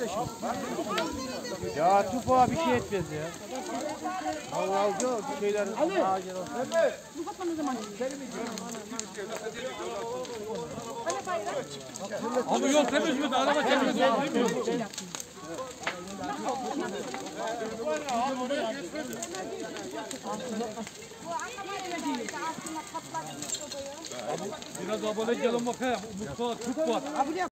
kardeşim. Ya tufağa bir şey etmez ya. Havalcı bir şeyler ağacın olsun. Abi yol temiz mi? Araba temiz mi? Biraz abone gelin bakayım. Mutfağa tüp var.